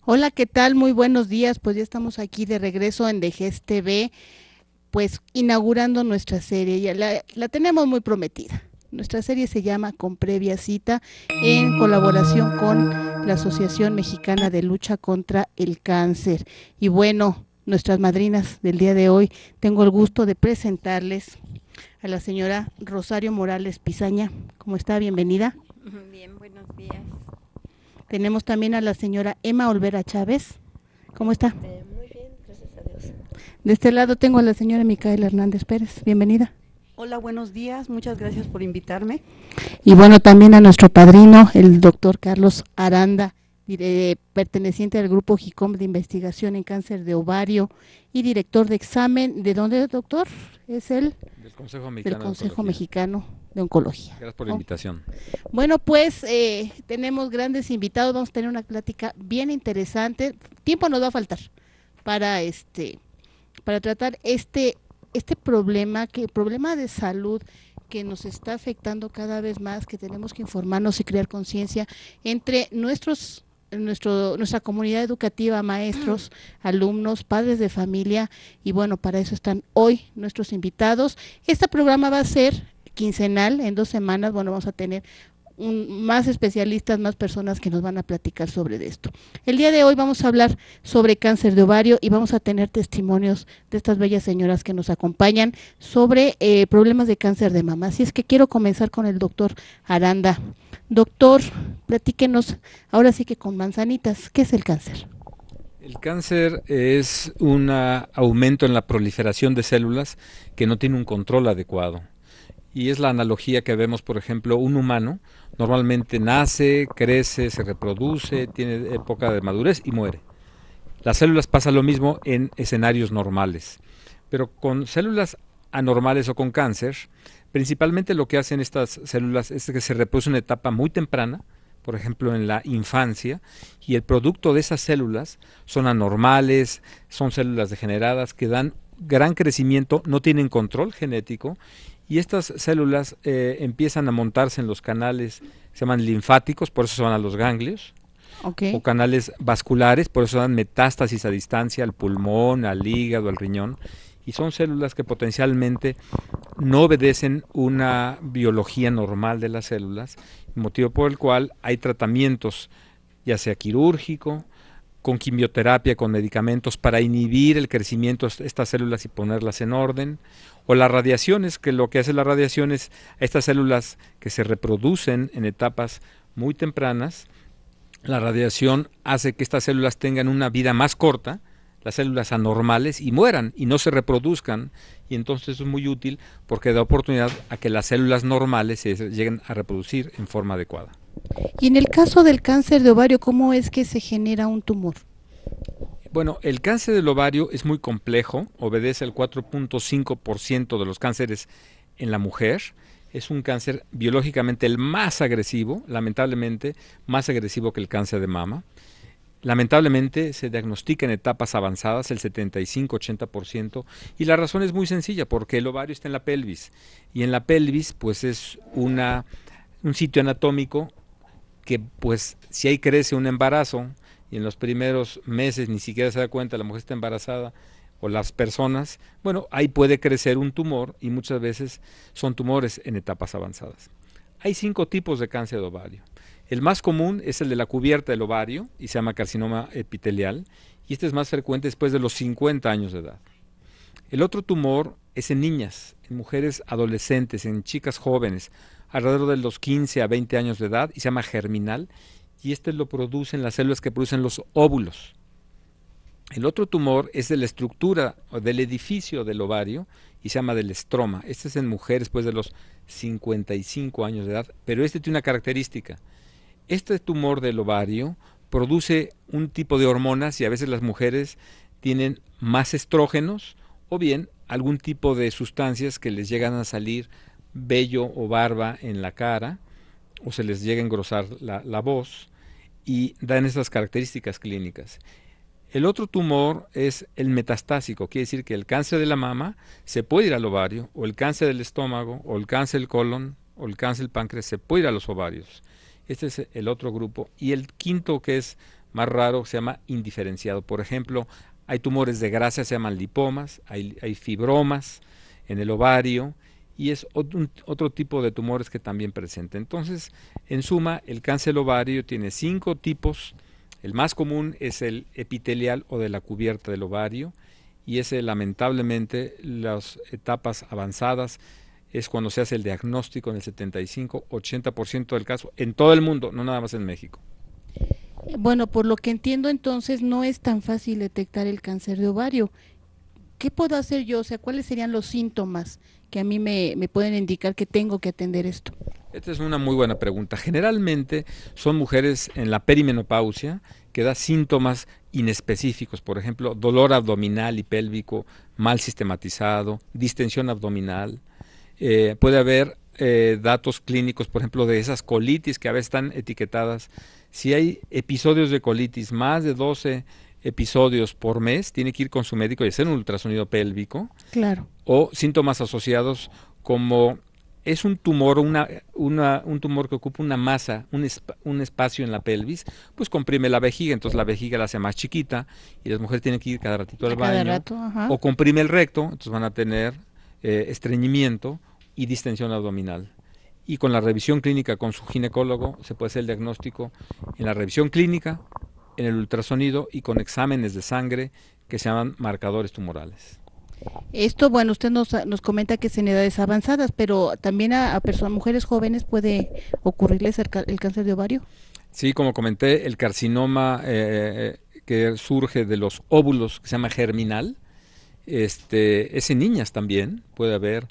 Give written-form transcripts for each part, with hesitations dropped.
Hola, ¿qué tal? Muy buenos días. Pues ya estamos aquí de regreso en Dejez TV, pues inaugurando nuestra serie. Ya la tenemos muy prometida. Nuestra serie se llama Con Previa Cita, en colaboración con la Asociación Mexicana de Lucha contra el Cáncer. Y bueno, nuestras madrinas del día de hoy, tengo el gusto de presentarles a la señora Rosario Morales Pizaña. ¿Cómo está? Bienvenida. Bien, buenos días. Tenemos también a la señora Emma Olvera Chávez. ¿Cómo está? Muy bien, gracias a Dios. De este lado tengo a la señora Micaela Hernández Pérez. Bienvenida. Hola, buenos días. Muchas gracias por invitarme. Y bueno, también a nuestro padrino, el doctor Carlos Aranda, perteneciente al grupo GICOM de investigación en cáncer de ovario y director de examen. ¿De dónde, doctor? Es el del Consejo del Mexicano de Consejo Oncología. Mexicano de Oncología. Gracias por la invitación. Bueno, pues tenemos grandes invitados, vamos a tener una plática bien interesante. Tiempo nos va a faltar para para tratar este problema de salud que nos está afectando cada vez más, que tenemos que informarnos y crear conciencia entre nuestra comunidad educativa, maestros, alumnos, padres de familia, y bueno, para eso están hoy nuestros invitados. Este programa va a ser quincenal, en 2 semanas, bueno, vamos a tener más especialistas, más personas que nos van a platicar sobre esto. El día de hoy vamos a hablar sobre cáncer de ovario y vamos a tener testimonios de estas bellas señoras que nos acompañan sobre problemas de cáncer de mama. Así es que quiero comenzar con el doctor Aranda. Doctor, platíquenos, ahora sí que con manzanitas, ¿qué es el cáncer? El cáncer es un aumento en la proliferación de células que no tiene un control adecuado. Y es la analogía que vemos, por ejemplo, un humano normalmente nace, crece, se reproduce, tiene época de madurez y muere. Las células pasa lo mismo en escenarios normales, pero con células anormales o con cáncer, principalmente lo que hacen estas células es que se reproducen en una etapa muy temprana, por ejemplo en la infancia, y el producto de esas células son anormales, son células degeneradas que dan gran crecimiento, no tienen control genético, y estas células empiezan a montarse en los canales, se llaman linfáticos, por eso se van a los ganglios, o canales vasculares, por eso dan metástasis a distancia al pulmón, al hígado, al riñón, y son células que potencialmente no obedecen una biología normal de las células, motivo por el cual hay tratamientos, ya sea quirúrgico, con quimioterapia, con medicamentos para inhibir el crecimiento de estas células y ponerlas en orden, o las radiaciones, que lo que hace la radiación es a estas células que se reproducen en etapas muy tempranas, la radiación hace que estas células tengan una vida más corta, las células anormales, y mueran y no se reproduzcan, y entonces es muy útil porque da oportunidad a que las células normales se lleguen a reproducir en forma adecuada. Y en el caso del cáncer de ovario, ¿cómo es que se genera un tumor? Bueno, el cáncer del ovario es muy complejo, obedece al 4.5% de los cánceres en la mujer. Es un cáncer biológicamente el más agresivo, lamentablemente más agresivo que el cáncer de mama. Lamentablemente se diagnostica en etapas avanzadas, el 75-80%, y la razón es muy sencilla, porque el ovario está en la pelvis, y en la pelvis pues es un sitio anatómico que pues si ahí crece un embarazo y en los primeros meses ni siquiera se da cuenta la mujer está embarazada o las personas, bueno, ahí puede crecer un tumor y muchas veces son tumores en etapas avanzadas. Hay 5 tipos de cáncer de ovario. El más común es el de la cubierta del ovario y se llama carcinoma epitelial, y este es más frecuente después de los 50 años de edad. El otro tumor es en niñas, en mujeres adolescentes, en chicas jóvenes, alrededor de los 15 a 20 años de edad, y se llama germinal, y este lo producen las células que producen los óvulos. El otro tumor es de la estructura o del edificio del ovario y se llama del estroma. Este es en mujeres después de los 55 años de edad, pero este tiene una característica. Este tumor del ovario produce un tipo de hormonas y a veces las mujeres tienen más estrógenos o bien algún tipo de sustancias que les llegan a salir vello o barba en la cara o se les llega a engrosar la voz y dan estas características clínicas. El otro tumor es el metastásico, quiere decir que el cáncer de la mama se puede ir al ovario, o el cáncer del estómago, o el cáncer del colon, o el cáncer del páncreas se puede ir a los ovarios. Este es el otro grupo. Y el quinto, que es más raro se llama indiferenciado. Por ejemplo, hay tumores de grasa, se llaman lipomas, hay fibromas en el ovario, y es otro tipo de tumores que también presenta. Entonces, en suma, el cáncer del ovario tiene 5 tipos. El más común es el epitelial o de la cubierta del ovario, y ese, lamentablemente, las etapas avanzadas es cuando se hace el diagnóstico en el 75-80% del caso en todo el mundo, no nada más en México. Bueno, por lo que entiendo, entonces no es tan fácil detectar el cáncer de ovario. ¿Qué puedo hacer yo? O sea, ¿cuáles serían los síntomas que a mí me pueden indicar que tengo que atender esto? Esta es una muy buena pregunta. Generalmente son mujeres en la perimenopausia que da síntomas inespecíficos, por ejemplo, dolor abdominal y pélvico mal sistematizado, distensión abdominal. Puede haber datos clínicos, por ejemplo, de esas colitis que a veces están etiquetadas. Si hay episodios de colitis, más de 12 episodios por mes, tiene que ir con su médico y hacer un ultrasonido pélvico. Claro. O síntomas asociados como es un tumor, un tumor que ocupa una masa, un espacio en la pelvis, pues comprime la vejiga, entonces la vejiga la hace más chiquita y las mujeres tienen que ir cada ratito al baño. Cada rato, ajá. O comprime el recto, entonces van a tener estreñimiento y distensión abdominal. Y con la revisión clínica con su ginecólogo se puede hacer el diagnóstico en la revisión clínica, en el ultrasonido y con exámenes de sangre que se llaman marcadores tumorales. Esto, bueno, usted nos comenta que es en edades avanzadas, pero también a personas, mujeres jóvenes puede ocurrirles el cáncer de ovario. Sí, como comenté, el carcinoma que surge de los óvulos, que se llama germinal, es en niñas también, puede haber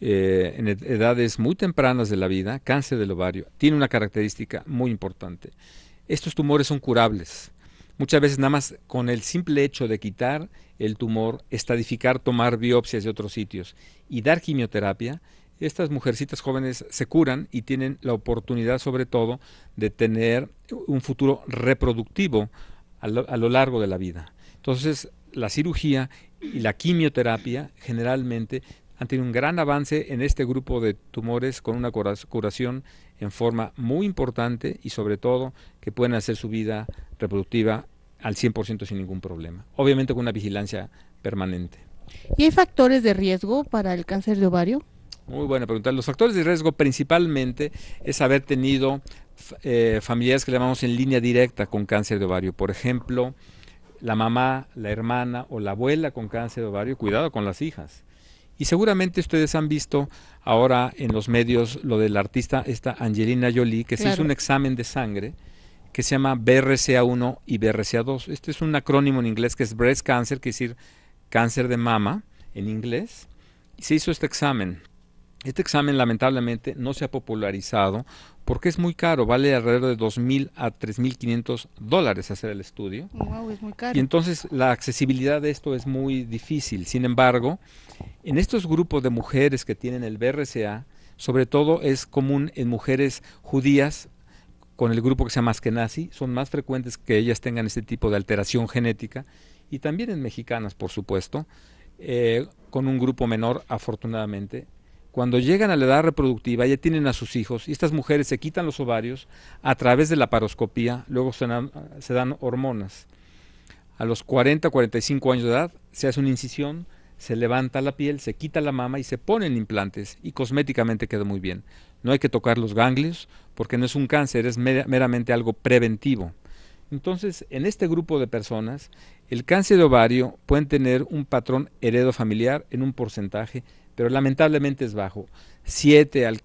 en edades muy tempranas de la vida, cáncer del ovario. Tiene una característica muy importante. Estos tumores son curables. Muchas veces nada más con el simple hecho de quitar el tumor, estadificar, tomar biopsias de otros sitios y dar quimioterapia, estas mujercitas jóvenes se curan y tienen la oportunidad sobre todo de tener un futuro reproductivo a lo largo de la vida. Entonces, la cirugía y la quimioterapia generalmente han tenido un gran avance en este grupo de tumores con una curación en forma muy importante y sobre todo que pueden hacer su vida reproductiva al 100% sin ningún problema. Obviamente con una vigilancia permanente. ¿Y hay factores de riesgo para el cáncer de ovario? Muy buena pregunta. Los factores de riesgo principalmente es haber tenido familiares que le llamamos en línea directa con cáncer de ovario. Por ejemplo, la mamá, la hermana o la abuela con cáncer de ovario. Cuidado con las hijas. Y seguramente ustedes han visto ahora en los medios lo del artista esta Angelina Jolie, que se hizo un examen de sangre que se llama BRCA1 y BRCA2. Este es un acrónimo en inglés que es Breast Cancer, que es decir, cáncer de mama en inglés. Y se hizo este examen. Este examen lamentablemente no se ha popularizado porque es muy caro, vale alrededor de $2,000 a $3,500 hacer el estudio. Wow, es muy caro. Y entonces la accesibilidad de esto es muy difícil. Sin embargo, en estos grupos de mujeres que tienen el BRCA, sobre todo es común en mujeres judías con el grupo que se llama Askenazi, son más frecuentes que ellas tengan este tipo de alteración genética, y también en mexicanas, por supuesto, con un grupo menor, afortunadamente. Cuando llegan a la edad reproductiva, ya tienen a sus hijos, y estas mujeres se quitan los ovarios a través de la laparoscopía, luego se dan hormonas. A los 40 o 45 años de edad se hace una incisión, se levanta la piel, se quita la mama y se ponen implantes, y cosméticamente queda muy bien. No hay que tocar los ganglios, porque no es un cáncer, es meramente algo preventivo. Entonces, en este grupo de personas, el cáncer de ovario pueden tener un patrón heredofamiliar en un porcentaje, pero lamentablemente es bajo. 7 al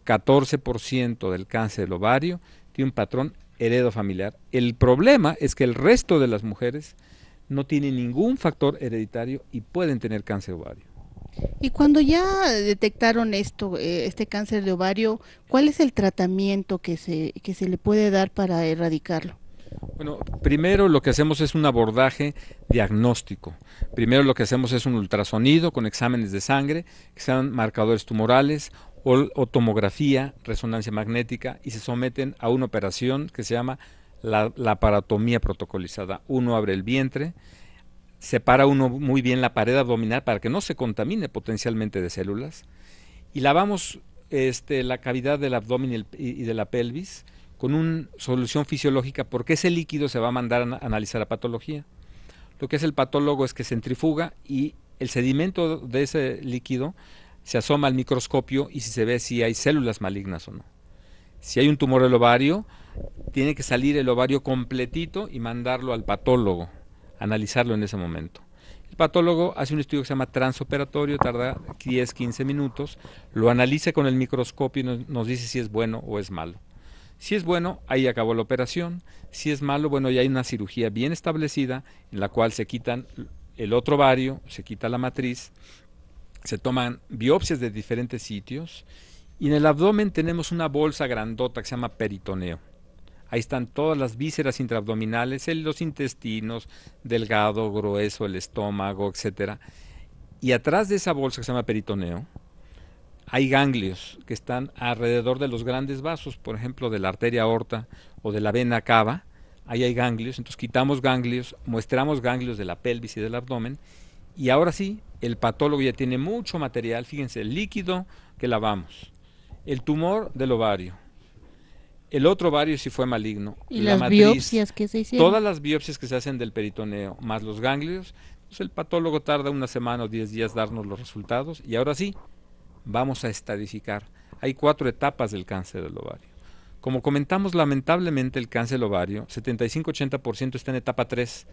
14% del cáncer del ovario tiene un patrón heredofamiliar. El problema es que el resto de las mujeres no tienen ningún factor hereditario y pueden tener cáncer de ovario. Y cuando ya detectaron este cáncer de ovario, ¿cuál es el tratamiento que se le puede dar para erradicarlo? Bueno, primero lo que hacemos es un abordaje diagnóstico. Primero lo que hacemos es un ultrasonido con exámenes de sangre, que sean marcadores tumorales, o tomografía, resonancia magnética, y se someten a una operación que se llama la laparotomía protocolizada. Uno abre el vientre, separa uno muy bien la pared abdominal para que no se contamine potencialmente de células, y lavamos la cavidad del abdomen y de la pelvis con una solución fisiológica, porque ese líquido se va a mandar a analizar a patología. Lo que hace el patólogo es que centrifuga y el sedimento de ese líquido se asoma al microscopio y se ve si hay células malignas o no. Si hay un tumor del ovario, tiene que salir el ovario completito y mandarlo al patólogo, analizarlo en ese momento. El patólogo hace un estudio que se llama transoperatorio, tarda 10-15 minutos, lo analiza con el microscopio y nos dice si es bueno o es malo. Si es bueno, ahí acabó la operación. Si es malo, bueno, ya hay una cirugía bien establecida en la cual se quitan el otro ovario, se quita la matriz, se toman biopsias de diferentes sitios y en el abdomen tenemos una bolsa grandota que se llama peritoneo. Ahí están todas las vísceras intraabdominales, los intestinos, delgado, grueso, el estómago, etcétera. Y atrás de esa bolsa que se llama peritoneo, hay ganglios que están alrededor de los grandes vasos, por ejemplo, de la arteria aorta o de la vena cava. Ahí hay ganglios, entonces quitamos ganglios, muestramos ganglios de la pelvis y del abdomen, y ahora sí, el patólogo ya tiene mucho material, fíjense, el líquido que lavamos, el tumor del ovario, el otro ovario si fue maligno, y la las matriz, biopsias que se hicieron. todas las biopsias que se hacen del peritoneo, más los ganglios, pues el patólogo tarda una semana o 10 días darnos los resultados, y ahora sí, vamos a estadificar. Hay 4 etapas del cáncer del ovario. Como comentamos, lamentablemente el cáncer del ovario, 75-80% está en etapa 3,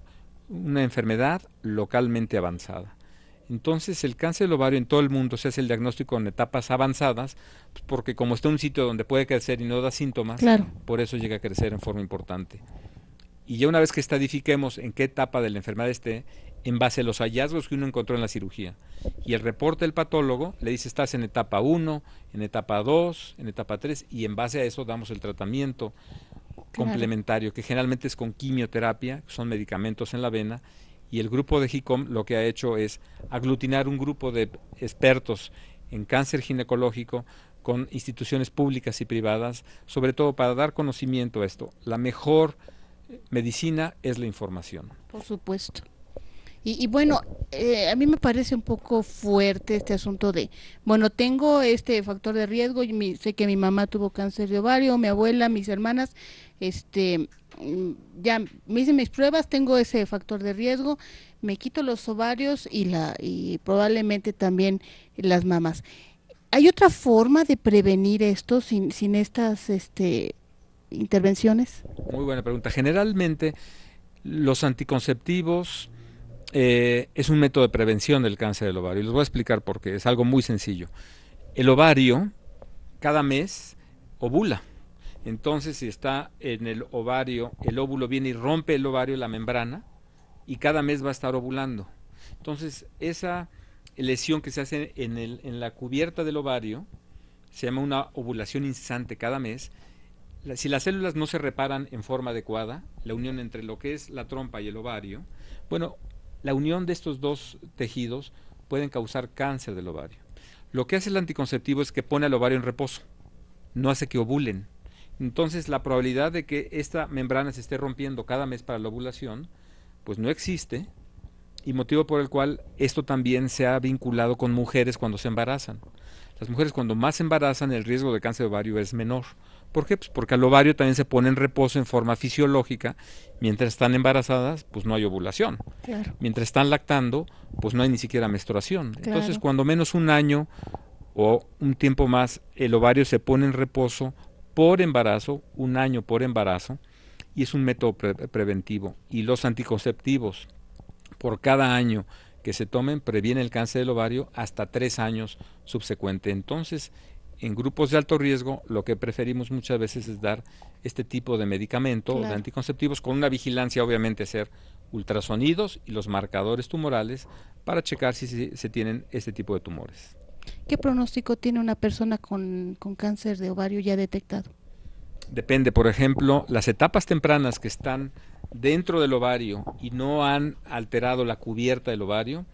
una enfermedad localmente avanzada. Entonces el cáncer del ovario en todo el mundo se hace el diagnóstico en etapas avanzadas, pues porque como está en un sitio donde puede crecer y no da síntomas, Claro. por eso llega a crecer en forma importante. Y ya una vez que estadifiquemos en qué etapa de la enfermedad esté, en base a los hallazgos que uno encontró en la cirugía y el reporte del patólogo, le dice estás en etapa 1, en etapa 2, en etapa 3, y en base a eso damos el tratamiento complementario, que generalmente es con quimioterapia, son medicamentos en la vena, y el grupo de HICOM lo que ha hecho es aglutinar un grupo de expertos en cáncer ginecológico con instituciones públicas y privadas, sobre todo para dar conocimiento a esto. La mejor medicina es la información. Por supuesto. Y bueno, a mí me parece un poco fuerte este asunto de, bueno, tengo este factor de riesgo, y sé que mi mamá tuvo cáncer de ovario, mi abuela, mis hermanas, ya me hice mis pruebas, tengo ese factor de riesgo, me quito los ovarios y probablemente también las mamas. ¿Hay otra forma de prevenir esto sin estas intervenciones? Muy buena pregunta. Generalmente los anticonceptivos es un método de prevención del cáncer del ovario. Les voy a explicar por qué. Es algo muy sencillo. El ovario cada mes ovula. Entonces, si está en el ovario, el óvulo viene y rompe el ovario, la membrana, y cada mes va a estar ovulando. Entonces, esa lesión que se hace en la cubierta del ovario se llama una ovulación incesante cada mes. Si las células no se reparan en forma adecuada, la unión entre lo que es la trompa y el ovario, bueno, la unión de estos dos tejidos pueden causar cáncer del ovario. Lo que hace el anticonceptivo es que pone al ovario en reposo, no hace que ovulen. Entonces la probabilidad de que esta membrana se esté rompiendo cada mes para la ovulación, pues no existe, y motivo por el cual esto también se ha vinculado con mujeres cuando se embarazan. Las mujeres cuando más se embarazan, el riesgo de cáncer de ovario es menor. ¿Por qué? Pues porque al ovario también se pone en reposo en forma fisiológica. Mientras están embarazadas, pues no hay ovulación. Claro. Mientras están lactando, pues no hay ni siquiera menstruación. Claro. Entonces, cuando menos un año o un tiempo más, el ovario se pone en reposo por embarazo, un año por embarazo, y es un método preventivo. Y los anticonceptivos, por cada año que se tomen, previene el cáncer del ovario hasta 3 años subsecuente. Entonces, en grupos de alto riesgo, lo que preferimos muchas veces es dar este tipo de medicamento, claro, de anticonceptivos, con una vigilancia, obviamente, hacer ultrasonidos y los marcadores tumorales para checar si se tienen este tipo de tumores. ¿Qué pronóstico tiene una persona con cáncer de ovario ya detectado? Depende, por ejemplo, las etapas tempranas que están dentro del ovario y no han alterado la cubierta del ovario,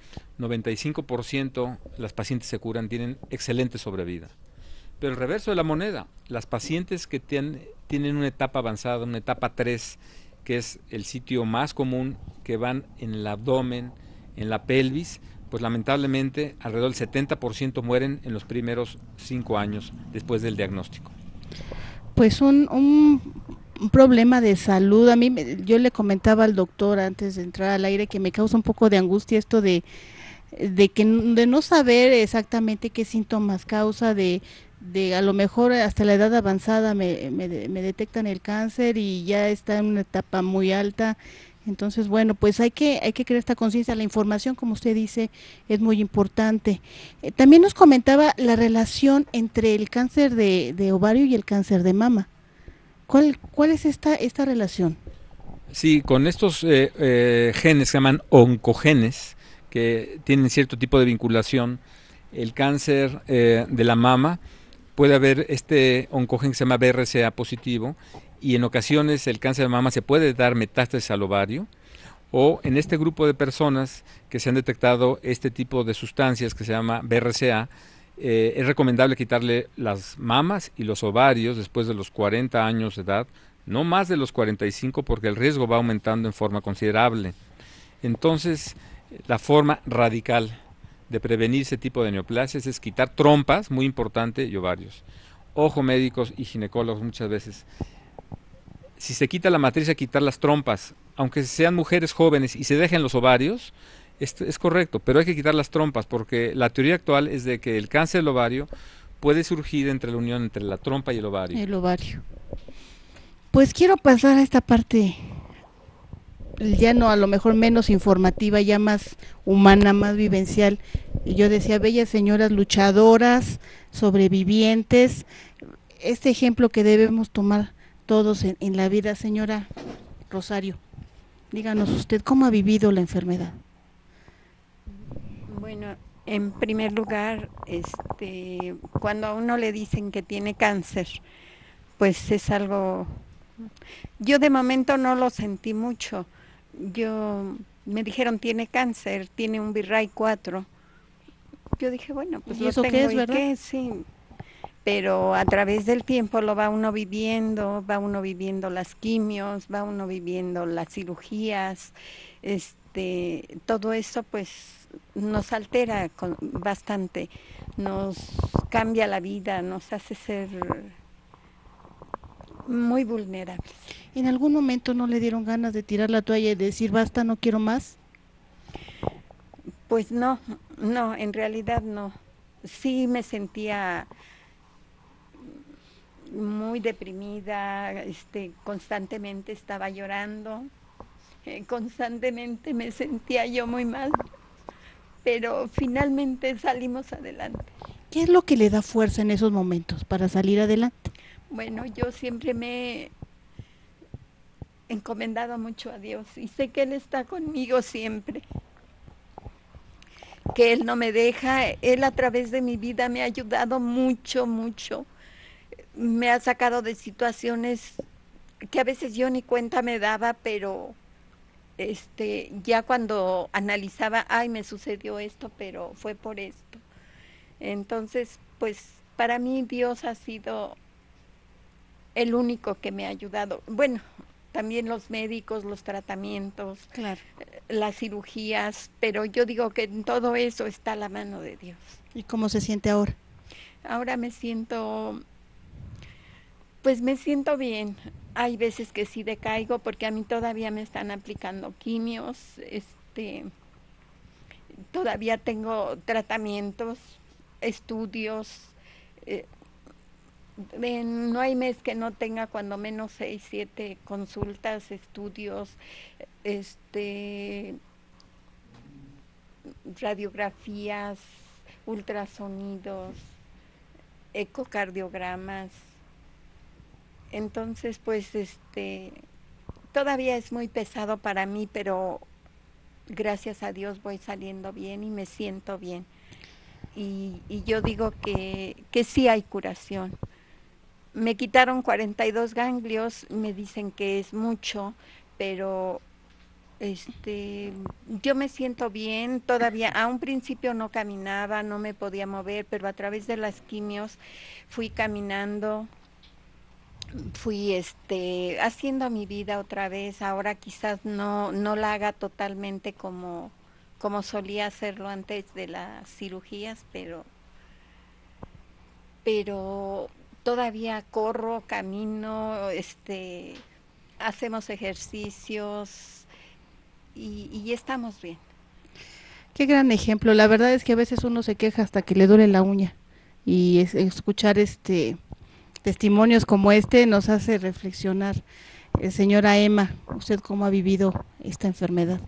95% las pacientes se curan, tienen excelente sobrevida. Pero el reverso de la moneda, las pacientes que tienen una etapa avanzada, una etapa 3, que es el sitio más común, que van en el abdomen, en la pelvis, pues lamentablemente alrededor del 70% mueren en los primeros 5 años después del diagnóstico. Pues un problema de salud. A mí, yo le comentaba al doctor antes de entrar al aire que me causa un poco de angustia esto de no saber exactamente qué síntomas causa, de a lo mejor hasta la edad avanzada me detectan el cáncer y ya está en una etapa muy alta. Entonces, bueno, pues hay que crear esta conciencia. La información, como usted dice, es muy importante. También nos comentaba la relación entre el cáncer de ovario y el cáncer de mama. ¿Cuál es esta relación? Sí, con estos genes que se llaman oncogenes, que tienen cierto tipo de vinculación, el cáncer de la mama, puede haber este oncogen que se llama BRCA positivo, y en ocasiones el cáncer de mama se puede dar metástasis al ovario, o en este grupo de personas que se han detectado este tipo de sustancias que se llama BRCA, es recomendable quitarle las mamas y los ovarios después de los 40 años de edad, no más de los 45 porque el riesgo va aumentando en forma considerable. Entonces, la forma radical de prevenir ese tipo de neoplasias es quitar trompas, muy importante, y ovarios. Ojo, médicos y ginecólogos muchas veces, si se quita la matriz, hay que quitar las trompas, aunque sean mujeres jóvenes y se dejen los ovarios, es correcto, pero hay que quitar las trompas porque la teoría actual es de que el cáncer del ovario puede surgir entre la unión entre la trompa y el ovario. El ovario. Pues quiero pasar a esta parte, ya no a lo mejor menos informativa, ya más humana, más vivencial. Y yo decía, bellas señoras luchadoras, sobrevivientes, este ejemplo que debemos tomar todos en la vida. Señora Rosario, díganos usted, ¿cómo ha vivido la enfermedad? Bueno, en primer lugar, cuando a uno le dicen que tiene cáncer, pues es algo. Yo de momento no lo sentí mucho. Me dijeron tiene cáncer, tiene un Virray 4. Yo dije, bueno, pues ¿Y lo eso qué tengo es, y verdad? qué, sí. Pero a través del tiempo lo va uno viviendo las quimios, va uno viviendo las cirugías, todo eso pues nos altera bastante, nos cambia la vida, nos hace ser muy vulnerables. ¿En algún momento no le dieron ganas de tirar la toalla y decir basta, no quiero más? Pues no, no, en realidad no. Sí me sentía muy deprimida, constantemente estaba llorando, constantemente me sentía yo muy mal, pero finalmente salimos adelante. ¿Qué es lo que le da fuerza en esos momentos para salir adelante? Bueno, yo siempre me he encomendado mucho a Dios y sé que Él está conmigo siempre, que Él no me deja, Él a través de mi vida me ha ayudado mucho, mucho, me ha sacado de situaciones que a veces yo ni cuenta me daba, pero ya cuando analizaba, ay, me sucedió esto, pero fue por esto. Entonces, pues para mí Dios ha sido el único que me ha ayudado. Bueno, también los médicos, los tratamientos, Claro. las cirugías, pero yo digo que en todo eso está la mano de Dios. ¿Y cómo se siente ahora? Ahora pues me siento bien. Hay veces que sí decaigo porque a mí todavía me están aplicando quimios, todavía tengo tratamientos, estudios. eh, no hay mes que no tenga cuando menos 6, 7 consultas, estudios, este, radiografías, ultrasonidos, ecocardiogramas. Entonces, pues, todavía es muy pesado para mí, pero gracias a Dios voy saliendo bien y me siento bien. Y yo digo que sí hay curación. Me quitaron 42 ganglios, me dicen que es mucho, pero yo me siento bien, todavía a un principio no caminaba, no me podía mover, pero a través de las quimios fui caminando, fui haciendo mi vida otra vez. Ahora quizás no la haga totalmente como solía hacerlo antes de las cirugías, pero todavía corro, camino, hacemos ejercicios y estamos bien. Qué gran ejemplo. La verdad es que a veces uno se queja hasta que le duele la uña y escuchar testimonios como este nos hace reflexionar. Señora Emma, ¿usted cómo ha vivido esta enfermedad?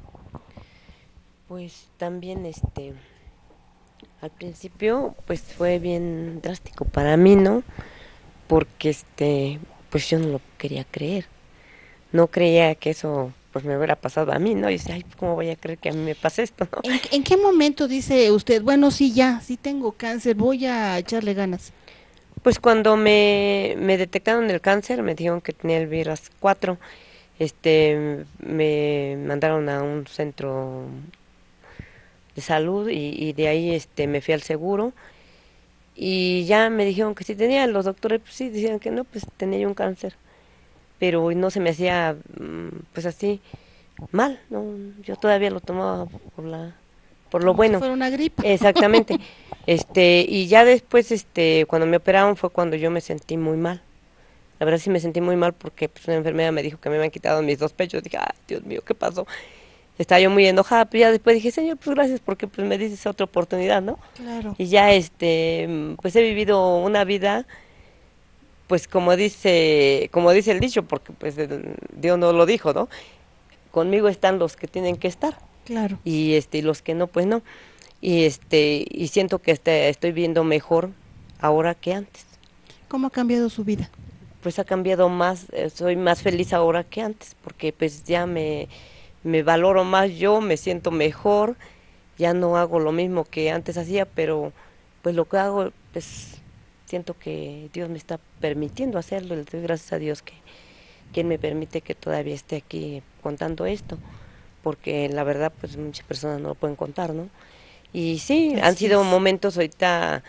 Pues también al principio pues fue bien drástico para mí, ¿no? Porque pues yo no lo quería creer. No creía que eso pues me hubiera pasado a mí, ¿no? Y decía, ay, ¿cómo voy a creer que a mí me pase esto, no? ¿En qué momento dice usted, bueno, sí, sí tengo cáncer, voy a echarle ganas? Pues cuando me detectaron el cáncer, me dijeron que tenía el virus 4, me mandaron a un centro de salud y de ahí me fui al seguro y ya me dijeron que sí tenía, los doctores pues sí decían que no, pues tenía yo un cáncer, pero no se me hacía pues así mal, no, yo todavía lo tomaba por lo Como bueno. si fuera una gripa. Exactamente. Y ya después cuando me operaron fue cuando yo me sentí muy mal. La verdad sí me sentí muy mal porque pues una enfermera me dijo que me habían quitado mis 2 pechos. Dije, ay, Dios mío, ¿qué pasó? Estaba yo muy enojada, pero ya después dije, Señor, pues gracias porque pues me dices otra oportunidad, ¿no? Claro. Y ya pues he vivido una vida pues como dice el dicho, porque pues Dios no lo dijo, ¿no? Conmigo están los que tienen que estar. Claro. Y los que no, pues no. Y siento que estoy viendo mejor ahora que antes. ¿Cómo ha cambiado su vida? Pues ha cambiado más, soy más feliz ahora que antes, porque pues ya me valoro más yo, me siento mejor, ya no hago lo mismo que antes hacía, pero pues lo que hago, pues siento que Dios me está permitiendo hacerlo, le doy gracias a Dios que Él me permite que todavía esté aquí contando esto, porque la verdad pues muchas personas no lo pueden contar, ¿no? Y sí, han sido momentos ahorita,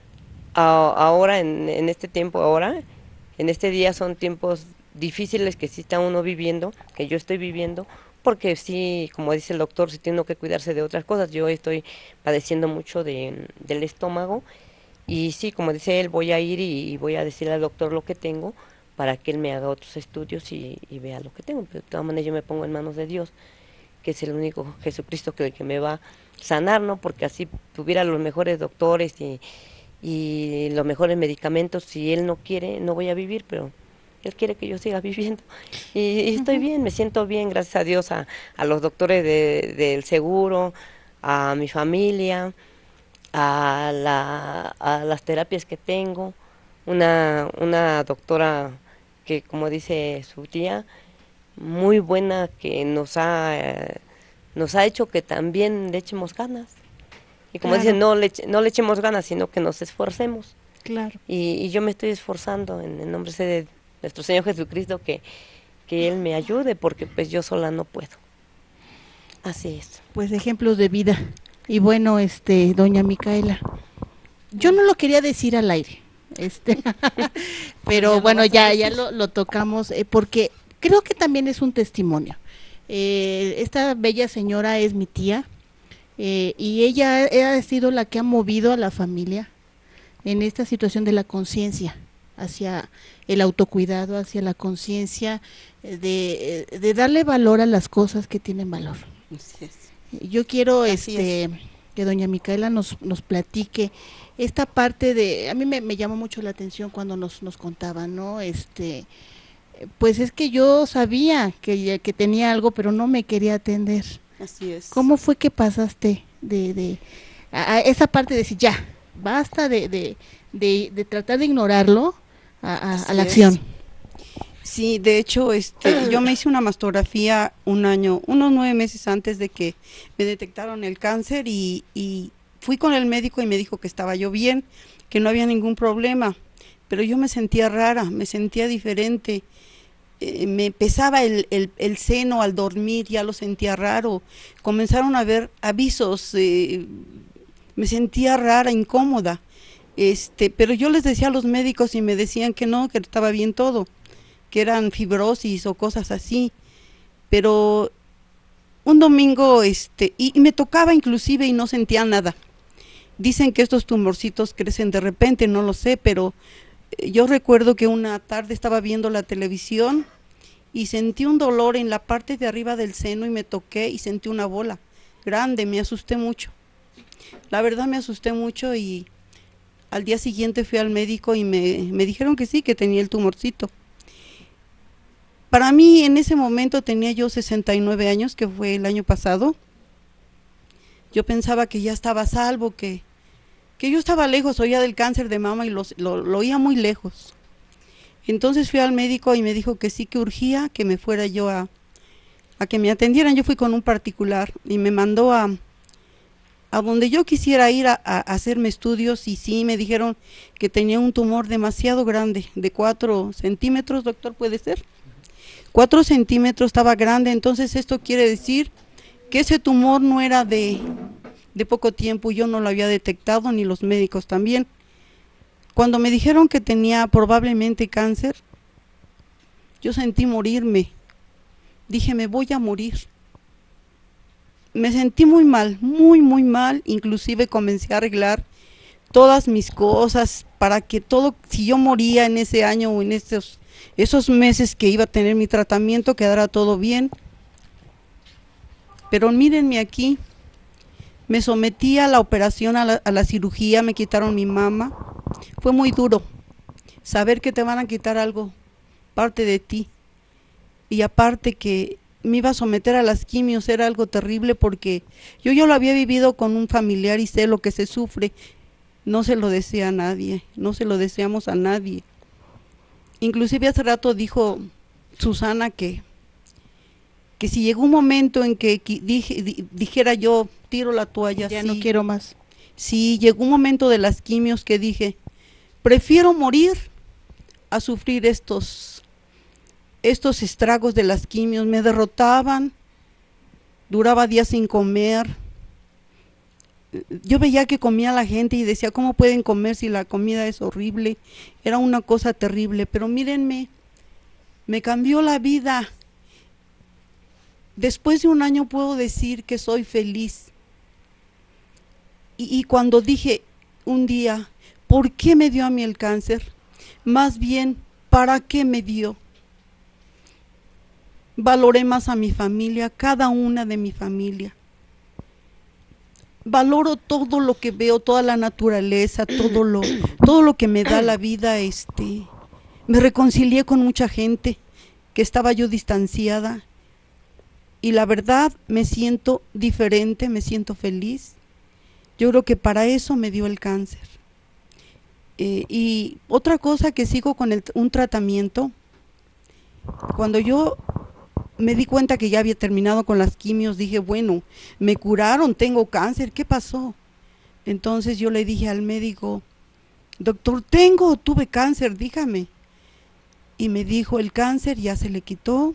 ahora, en este tiempo, ahora, en este día son tiempos difíciles que sí está uno viviendo, que yo estoy viviendo, porque sí, como dice el doctor, sí tiene uno que cuidarse de otras cosas. Yo estoy padeciendo mucho del estómago y sí, como dice él, voy a ir y voy a decirle al doctor lo que tengo para que él me haga otros estudios y vea lo que tengo. Pero de todas maneras yo me pongo en manos de Dios, que es el único Jesucristo que me va a sanar, ¿no? Porque así tuviera los mejores doctores y los mejores medicamentos, si Él no quiere, no voy a vivir, pero Él quiere que yo siga viviendo. Y estoy bien, me siento bien, gracias a Dios, a los doctores del seguro, a mi familia, a las terapias que tengo. Una doctora que, como dice su tía, muy buena, que nos ha hecho que también le echemos ganas. Y como Claro. dicen, no le echemos ganas, sino que nos esforcemos. Claro. Y yo me estoy esforzando en el nombre de nuestro Señor Jesucristo, que Él me ayude, porque pues yo sola no puedo. Así es. Pues ejemplos de vida. Y bueno, doña Micaela, yo no lo quería decir al aire, pero bueno, ya lo tocamos, porque creo que también es un testimonio. Esta bella señora es mi tía, y ella ha sido la que ha movido a la familia en esta situación de la conciencia, hacia el autocuidado, hacia la conciencia de darle valor a las cosas que tienen valor. Así es. Yo quiero Así es. que doña Micaela nos platique esta parte de, a mí me llamó mucho la atención cuando nos contaba, ¿no? Pues es que yo sabía que tenía algo, pero no me quería atender. Así es. ¿Cómo fue que pasaste a esa parte de decir, ya, basta de tratar de ignorarlo a la acción? Sí, de hecho, yo me hice una mastografía unos 9 meses antes de que me detectaron el cáncer y fui con el médico y me dijo que estaba yo bien, que no había ningún problema, pero yo me sentía rara, me sentía diferente. Me pesaba el seno al dormir, ya lo sentía raro, comenzaron a haber avisos, me sentía rara, incómoda, pero yo les decía a los médicos y me decían que no, que estaba bien todo, que eran fibrosis o cosas así, pero un domingo, y me tocaba inclusive y no sentía nada. Dicen que estos tumorcitos crecen de repente, no lo sé, pero yo recuerdo que una tarde estaba viendo la televisión y sentí un dolor en la parte de arriba del seno y me toqué y sentí una bola grande, me asusté mucho. La verdad me asusté mucho y al día siguiente fui al médico y me dijeron que sí, que tenía el tumorcito. Para mí en ese momento tenía yo 69 años, que fue el año pasado. Yo pensaba que ya estaba a salvo, que yo estaba lejos, oía del cáncer de mama y lo oía muy lejos. Entonces fui al médico y me dijo que sí, que urgía, que me fuera yo a que me atendieran. Yo fui con un particular y me mandó a donde yo quisiera ir a hacerme estudios, y sí, me dijeron que tenía un tumor demasiado grande, de 4 centímetros, doctor, ¿puede ser? 4 centímetros, estaba grande. Entonces esto quiere decir que ese tumor no era de poco tiempo, yo no lo había detectado, ni los médicos también. Cuando me dijeron que tenía probablemente cáncer, yo sentí morirme, dije me voy a morir. Me sentí muy mal, muy mal, inclusive comencé a arreglar todas mis cosas para que todo, si yo moría en ese año o en esos meses que iba a tener mi tratamiento, quedara todo bien. Pero mírenme aquí, me sometí a la operación, a la cirugía, me quitaron mi mama. Fue muy duro saber que te van a quitar algo, parte de ti, y aparte que me iba a someter a las quimios, era algo terrible porque yo lo había vivido con un familiar y sé lo que se sufre. No se lo desea a nadie, no se lo deseamos a nadie. Inclusive hace rato dijo Susana que si llegó un momento en que dijera yo, tiro la toalla, Ya sí, no quiero más. Sí, llegó un momento de las quimios que dije, prefiero morir a sufrir estos estragos de las quimios. Me derrotaban, duraba días sin comer. Yo veía que comía la gente y decía, ¿cómo pueden comer si la comida es horrible? Era una cosa terrible, pero mírenme, me cambió la vida. Después de un año puedo decir que soy feliz. Y cuando dije un día, ¿por qué me dio a mí el cáncer? Más bien, ¿para qué me dio? Valoré más a mi familia, cada una de mi familia. Valoro todo lo que veo, toda la naturaleza, todo lo que me da la vida. Me reconcilié con mucha gente que estaba yo distanciada. Y la verdad, me siento diferente, me siento feliz. Yo creo que para eso me dio el cáncer. Y otra cosa, que sigo con un tratamiento. Cuando yo me di cuenta que ya había terminado con las quimios, dije, bueno, me curaron, tengo cáncer, ¿qué pasó? Entonces yo le dije al médico, doctor, tuve cáncer, dígame. Y me dijo, el cáncer ya se le quitó.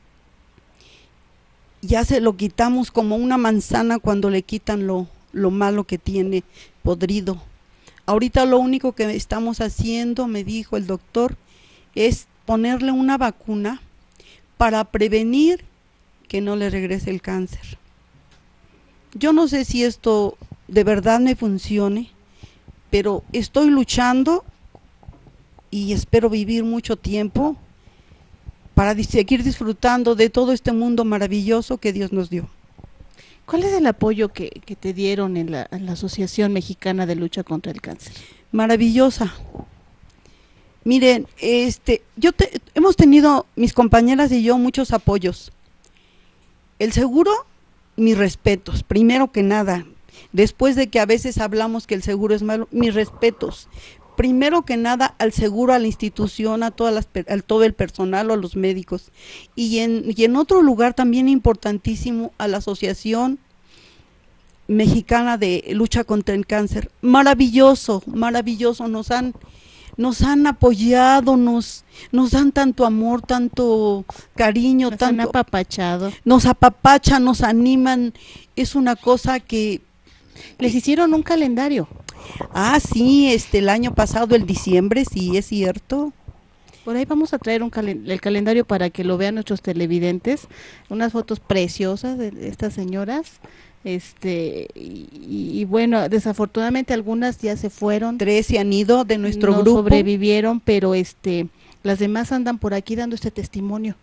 Ya se lo quitamos como una manzana cuando le quitan lo malo que tiene podrido. Ahorita lo único que estamos haciendo, me dijo el doctor, es ponerle una vacuna para prevenir que no le regrese el cáncer. Yo no sé si esto de verdad me funcione, pero estoy luchando y espero vivir mucho tiempo para seguir disfrutando de todo este mundo maravilloso que Dios nos dio. ¿Cuál es el apoyo que te dieron en la Asociación Mexicana de Lucha contra el Cáncer? Maravillosa. Miren, hemos tenido, mis compañeras y yo, muchos apoyos. El seguro, mis respetos, primero que nada. Después de que a veces hablamos que el seguro es malo, mis respetos. Primero que nada al seguro, a la institución, a todo el personal o a los médicos. Y en otro lugar también importantísimo, a la Asociación Mexicana de Lucha contra el Cáncer. Maravilloso, maravilloso, nos han apoyado, nos dan tanto amor, tanto cariño, Nos han apapachado. Nos apapachan, nos animan. Es una cosa que les hicieron un calendario. Ah, sí, el año pasado, el diciembre, sí, es cierto. Por ahí vamos a traer el calendario para que lo vean nuestros televidentes, unas fotos preciosas de estas señoras y bueno, desafortunadamente algunas ya se fueron. 3 se han ido de nuestro no grupo. sobrevivieron, pero las demás andan por aquí dando este testimonio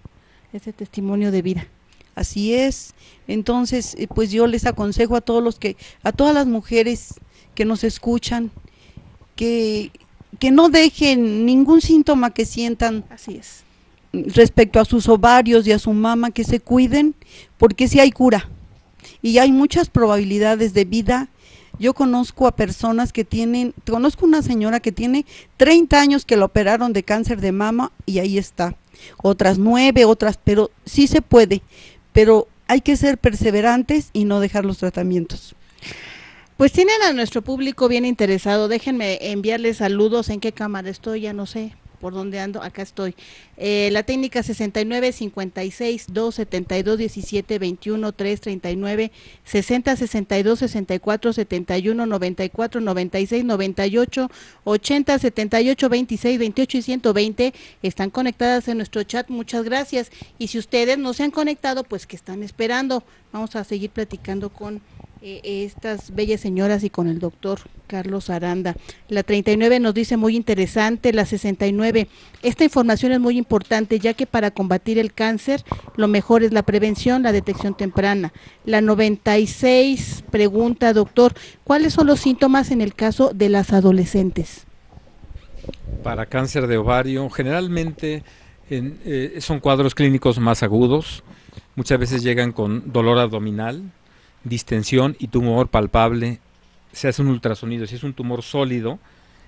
de vida. Así es. Entonces, pues yo les aconsejo a todas las mujeres que nos escuchan, que no dejen ningún síntoma que sientan. Así es. Respecto a sus ovarios y a su mama, que se cuiden, porque sí hay cura y hay muchas probabilidades de vida. Yo conozco a personas conozco una señora que tiene 30 años que la operaron de cáncer de mama y ahí está. Otras 9, pero sí se puede, pero hay que ser perseverantes y no dejar los tratamientos. Pues tienen a nuestro público bien interesado. Déjenme enviarles saludos. ¿En qué cámara estoy? Ya no sé por dónde ando. Acá estoy. La técnica 69 56 2 72 17 21 3 39 60 62 64 71 94 96 98 80 78 26 28 y 120 están conectadas en nuestro chat. Muchas gracias. Y si ustedes no se han conectado, pues ¿qué están esperando? Vamos a seguir platicando con estas bellas señoras y con el doctor Carlos Aranda. La 39 nos dice muy interesante. La 69, esta información es muy importante, ya que para combatir el cáncer lo mejor es la prevención, la detección temprana. La 96 pregunta, doctor, ¿cuáles son los síntomas en el caso de las adolescentes? Para cáncer de ovario, generalmente son cuadros clínicos más agudos, muchas veces llegan con dolor abdominal, distensión y tumor palpable. Se hace un ultrasonido. Si es un tumor sólido,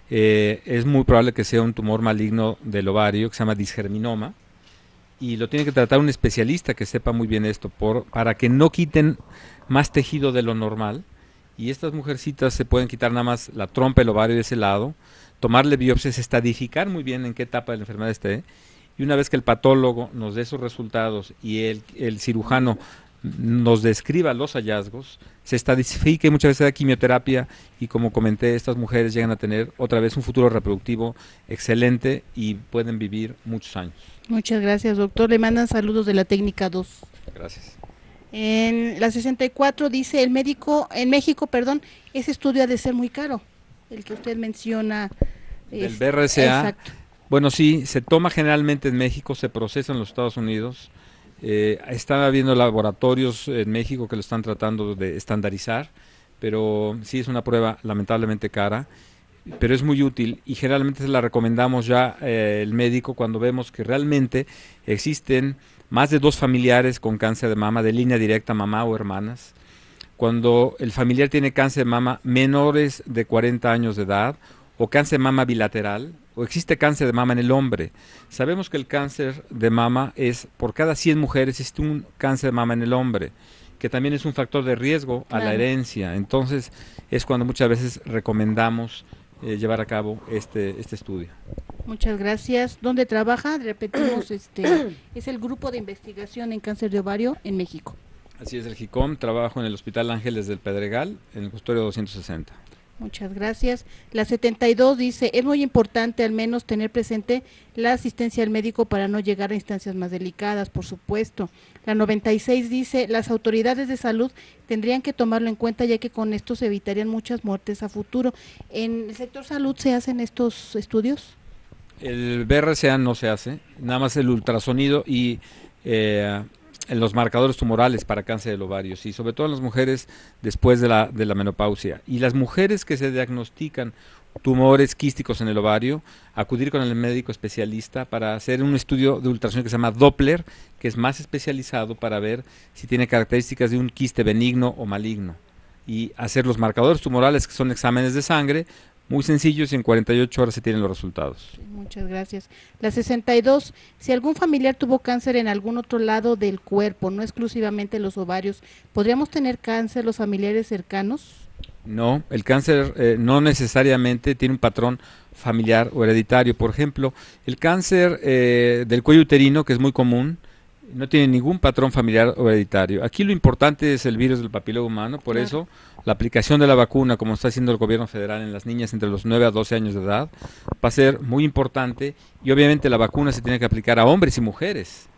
es muy probable que sea un tumor maligno del ovario que se llama disgerminoma, y lo tiene que tratar un especialista que sepa muy bien esto para que no quiten más tejido de lo normal. Y estas mujercitas se pueden quitar nada más la trompa, el ovario de ese lado, tomarle biopsias, estadificar muy bien en qué etapa de la enfermedad esté, y una vez que el patólogo nos dé esos resultados y el cirujano nos describa los hallazgos, se estadifica y muchas veces da quimioterapia, y como comenté, estas mujeres llegan a tener otra vez un futuro reproductivo excelente y pueden vivir muchos años. Muchas gracias, doctor. Le mandan saludos de la técnica 2. Gracias. En la 64 dice en México, ese estudio ha de ser muy caro, el que usted menciona. El BRCA. Exacto. Bueno, sí, se toma generalmente en México, se procesa en los Estados Unidos. Está habiendo laboratorios en México que lo están tratando de estandarizar, pero sí es una prueba lamentablemente cara, pero es muy útil, y generalmente se la recomendamos ya el médico cuando vemos que realmente existen más de 2 familiares con cáncer de mama de línea directa, mamá o hermanas. Cuando el familiar tiene cáncer de mama menores de 40 años de edad, o cáncer de mama bilateral, o existe cáncer de mama en el hombre. Sabemos que el cáncer de mama por cada 100 mujeres existe un cáncer de mama en el hombre, que también es un factor de riesgo a la herencia. Entonces es cuando muchas veces recomendamos llevar a cabo este estudio. Muchas gracias. ¿Dónde trabaja? Repetimos, es el grupo de investigación en cáncer de ovario en México. Así es, el GICOM. Trabajo en el Hospital Ángeles del Pedregal, en el consultorio 260. Muchas gracias. La 72 dice, es muy importante al menos tener presente la asistencia al médico para no llegar a instancias más delicadas, por supuesto. La 96 dice, las autoridades de salud tendrían que tomarlo en cuenta, ya que con esto se evitarían muchas muertes a futuro. ¿En el sector salud se hacen estos estudios? El BRCA no se hace, nada más el ultrasonido y en los marcadores tumorales para cáncer del ovario, y sobre todo en las mujeres después de la menopausia. Y las mujeres que se diagnostican tumores quísticos en el ovario, acudir con el médico especialista para hacer un estudio de ultrasonido que se llama Doppler, que es más especializado para ver si tiene características de un quiste benigno o maligno, y hacer los marcadores tumorales, que son exámenes de sangre muy sencillos, y en 48 horas se tienen los resultados. Sí, muchas gracias. La 62, si algún familiar tuvo cáncer en algún otro lado del cuerpo, no exclusivamente los ovarios, ¿podríamos tener cáncer los familiares cercanos? No, el cáncer no necesariamente tiene un patrón familiar o hereditario. Por ejemplo, el cáncer del cuello uterino, que es muy común, no tiene ningún patrón familiar o hereditario. Aquí lo importante es el virus del papiloma humano, por eso la aplicación de la vacuna, como está haciendo el gobierno federal en las niñas entre los 9 a 12 años de edad, va a ser muy importante, y obviamente la vacuna se tiene que aplicar a hombres y mujeres,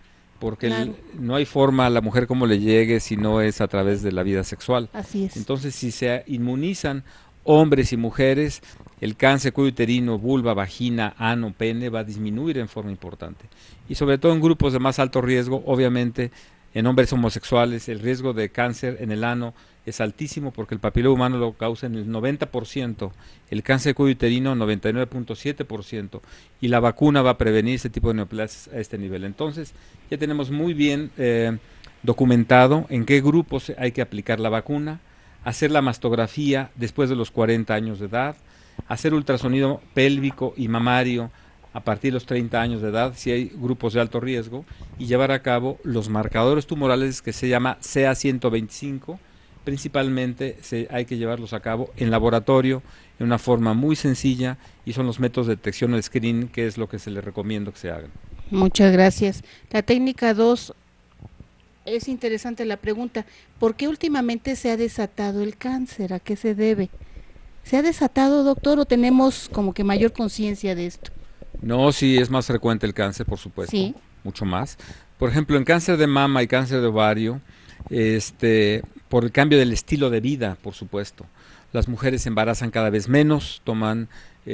porque Claro. no hay forma a la mujer como le llegue si no es a través de la vida sexual. Así es. Entonces, si se inmunizan hombres y mujeres, el cáncer cuello uterino, vulva, vagina, ano, pene va a disminuir en forma importante. Y sobre todo en grupos de más alto riesgo, obviamente en hombres homosexuales, el riesgo de cáncer en el ano es altísimo porque el papiloma humano lo causa en el 90%, el cáncer de cuello uterino 99.7%, y la vacuna va a prevenir ese tipo de neoplasias a este nivel. Entonces, ya tenemos muy bien documentado en qué grupos hay que aplicar la vacuna, hacer la mastografía después de los 40 años de edad, hacer ultrasonido pélvico y mamario a partir de los 30 años de edad, si hay grupos de alto riesgo, y llevar a cabo los marcadores tumorales que se llama CA125, principalmente hay que llevarlos a cabo en laboratorio, en una forma muy sencilla, y son los métodos de detección del screening, que es lo que se les recomiendo que se hagan. Muchas gracias. La técnica 2, es interesante la pregunta, ¿por qué últimamente se ha desatado el cáncer? ¿A qué se debe? ¿Se ha desatado, doctor, o tenemos como que mayor conciencia de esto? No, sí es más frecuente el cáncer, por supuesto, Sí. mucho más. Por ejemplo, en cáncer de mama y cáncer de ovario, por el cambio del estilo de vida, por supuesto. Las mujeres se embarazan cada vez menos, toman,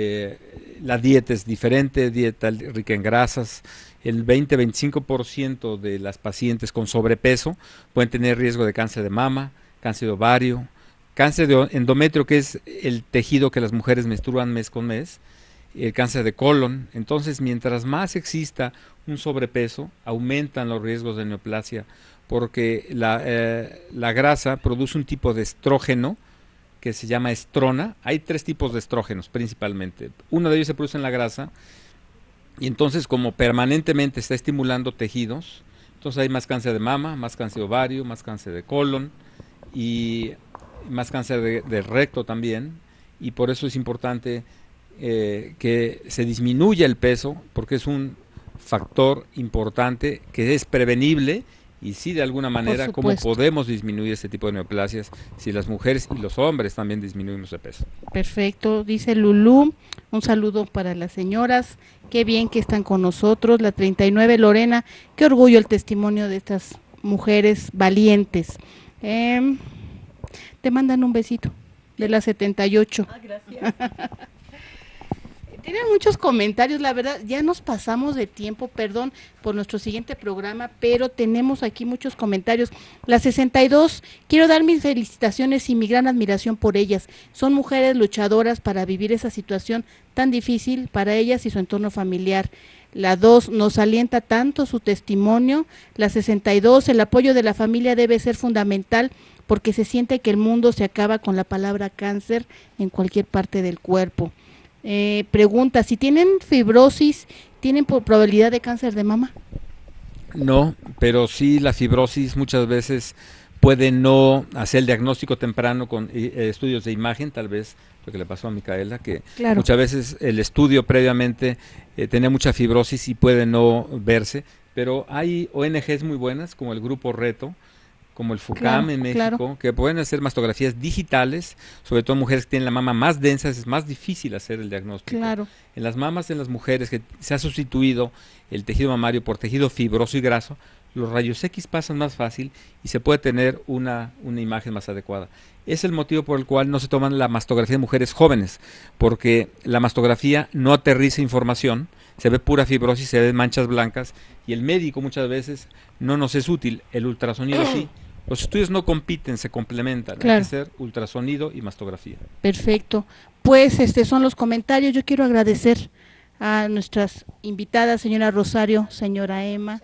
la dieta es diferente, dieta rica en grasas. El 20-25% de las pacientes con sobrepeso pueden tener riesgo de cáncer de mama, cáncer de ovario, cáncer de endometrio, que es el tejido que las mujeres menstruan mes con mes, el cáncer de colon. Entonces, mientras más exista un sobrepeso, aumentan los riesgos de neoplasia, porque la grasa produce un tipo de estrógeno que se llama estrona. Hay 3 tipos de estrógenos principalmente. Uno de ellos se produce en la grasa, y entonces, como permanentemente está estimulando tejidos, entonces hay más cáncer de mama, más cáncer de ovario, más cáncer de colon y más cáncer de recto también, y por eso es importante que se disminuya el peso, porque es un factor importante que es prevenible, y sí, de alguna manera, cómo podemos disminuir este tipo de neoplasias si las mujeres y los hombres también disminuimos de peso. Perfecto, dice Lulú, un saludo para las señoras, qué bien que están con nosotros. La 39, Lorena, qué orgullo el testimonio de estas mujeres valientes. Te mandan un besito de la 78. Gracias. Tienen muchos comentarios, la verdad, ya nos pasamos de tiempo, perdón por nuestro siguiente programa, pero tenemos aquí muchos comentarios. La 62, quiero dar mis felicitaciones y mi gran admiración por ellas. Son mujeres luchadoras para vivir esa situación tan difícil para ellas y su entorno familiar. La 2, nos alienta tanto su testimonio. La 62, el apoyo de la familia debe ser fundamental porque se siente que el mundo se acaba con la palabra cáncer en cualquier parte del cuerpo. Pregunta, si tienen fibrosis, ¿tienen probabilidad de cáncer de mama? No, pero sí la fibrosis muchas veces puede no hacer el diagnóstico temprano con estudios de imagen, tal vez lo que le pasó a Micaela, que claro, muchas veces el estudio previamente tenía mucha fibrosis y puede no verse, pero hay ONGs muy buenas como el Grupo Reto, como el FUCAM en México, que pueden hacer mastografías digitales, sobre todo mujeres que tienen la mama más densa, es más difícil hacer el diagnóstico. Claro. En las mamas de las mujeres que se ha sustituido el tejido mamario por tejido fibroso y graso, los rayos X pasan más fácil y se puede tener una imagen más adecuada. Es el motivo por el cual no se toman la mastografía de mujeres jóvenes, porque la mastografía no aterriza información, se ve pura fibrosis, se ven manchas blancas, y el médico muchas veces no nos es útil, el ultrasonido sí. Los estudios no compiten, se complementan. Claro. Hay que hacer ultrasonido y mastografía. Perfecto. Pues son los comentarios. Yo quiero agradecer a nuestras invitadas, señora Rosario, señora Emma,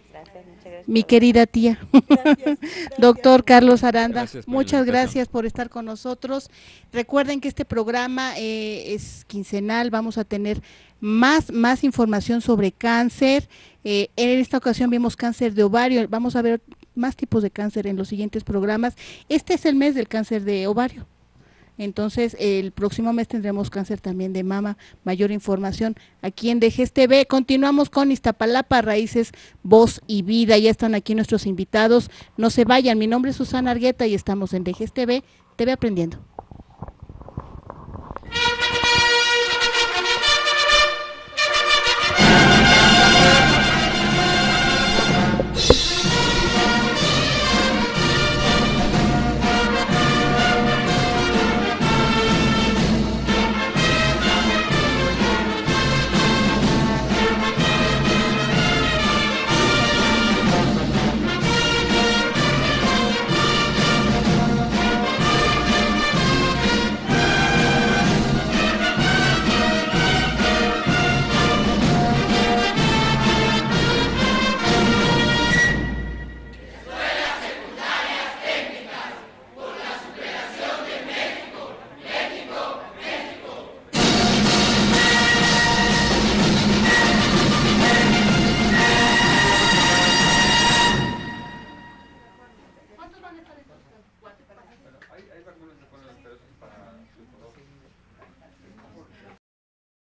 mi querida tía, doctor Carlos Aranda, muchas gracias por estar con nosotros. Recuerden que este programa es quincenal, vamos a tener más información sobre cáncer. En esta ocasión vimos cáncer de ovario, vamos a ver más tipos de cáncer en los siguientes programas. Este es el mes del cáncer de ovario. Entonces, el próximo mes tendremos cáncer también de mama, mayor información aquí en DGES TV. Continuamos con Iztapalapa, Raíces, Voz y Vida. Ya están aquí nuestros invitados. No se vayan, mi nombre es Susana Argueta y estamos en DGES TV, TV Aprendiendo.